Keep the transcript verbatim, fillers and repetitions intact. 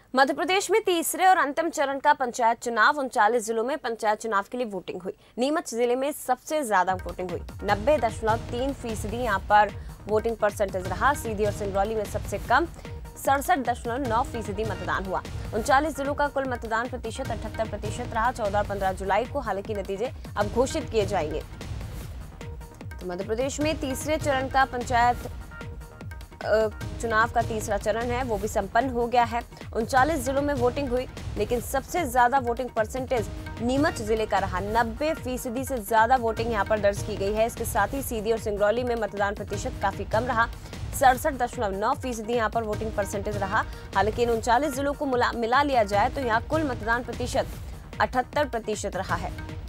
मध्य प्रदेश में तीसरे और अंतिम चरण का पंचायत चुनाव उनचालीस जिलों में पंचायत चुनाव के लिए वोटिंग हुई। नीमच जिले में सबसे ज्यादा वोटिंग हुई, नब्बे दशमलव तीन फीसदी यहाँ पर वोटिंग परसेंटेज रहा। सीधी और सिंगरौली में सबसे कम सड़सठ दशमलव नौ फीसदी मतदान हुआ। उनचालीस जिलों का कुल मतदान प्रतिशत अठहत्तर प्रतिशत रहा। चौदह और पंद्रह जुलाई को हालांकि नतीजे अब घोषित किए जाएंगे। तो मध्य प्रदेश में तीसरे चरण का पंचायत चुनाव का तीसरा चरण है वो भी संपन्न हो गया है। उनचालीस जिलों में वोटिंग हुई, लेकिन सबसे ज्यादा वोटिंग परसेंटेज नीमच जिले का रहा। नब्बे फीसदी से ज्यादा वोटिंग यहां पर दर्ज की गई है। इसके साथ ही सीधी और सिंगरौली में मतदान प्रतिशत काफी कम रहा, सड़सठ दशमलव नौ फीसदी यहाँ पर वोटिंग परसेंटेज रहा। हालांकि इन उनचालीस जिलों को मिला लिया जाए तो यहाँ कुल मतदान प्रतिशत अठहत्तर प्रतिशत रहा है।